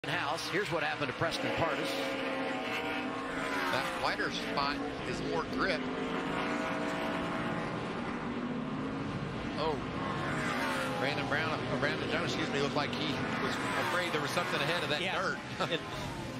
House. Here's what happened to Preston Pardus. That wider spot is more grip. Oh, Brandon Jones, looked like he was afraid there was something ahead of that dirt.